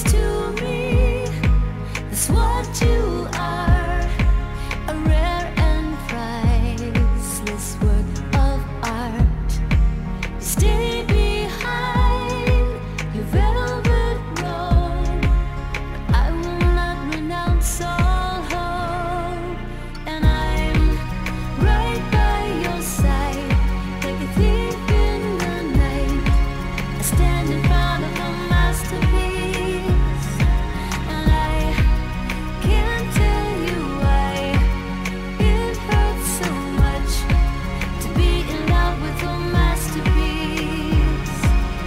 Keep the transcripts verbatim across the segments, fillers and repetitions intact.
to me that's what you are, a rare and priceless work of art. You stay behind your velvet robe, but I will not renounce all hope, and I'm right by your side like a thief in the night. I stand in front of a masterpiece, and I can't tell you why it hurts so much to be in love with a masterpiece.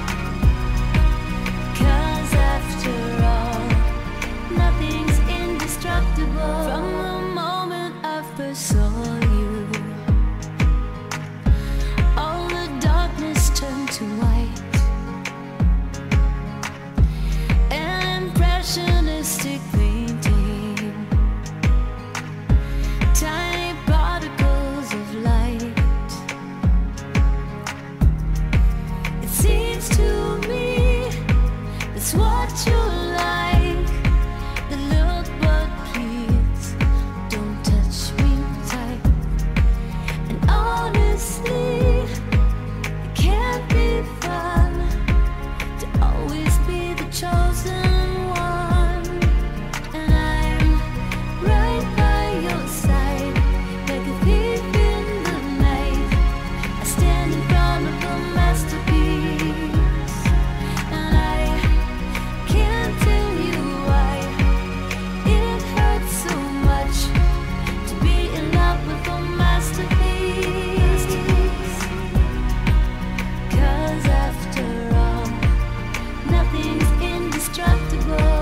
'Cause after all, nothing's indestructible. From the moment I first saw you, all the darkness turned to white. An impressionistic painting, tiny particles of light. It seems to me that's what you like. The look, but please don't touch me tight. And honestly, it can't be fun to always be the chosen one. And I'm right by your side like a thief in the night. I stand in front of a masterpiece, and I can't tell you why it hurts so much to be in love with a masterpiece. 'Cause after all, nothing's indestructible.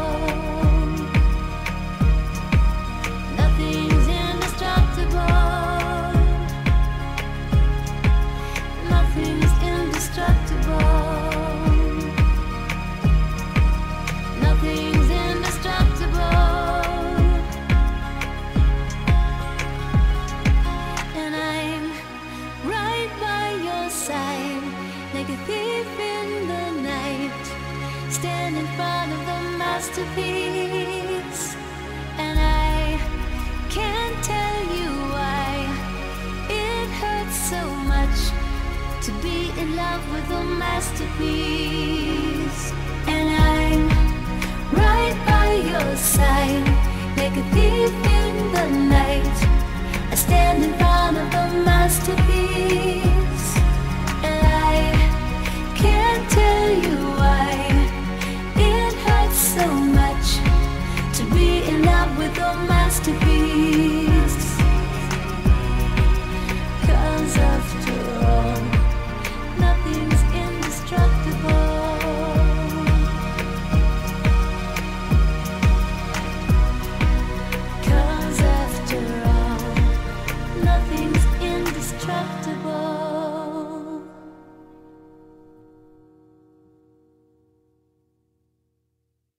Nothing's indestructible. Nothing's indestructible. Nothing's indestructible. And I'm right by your side like a thief in the night. Stand in front of the masterpiece, and I can't tell you why it hurts so much to be in love with a masterpiece.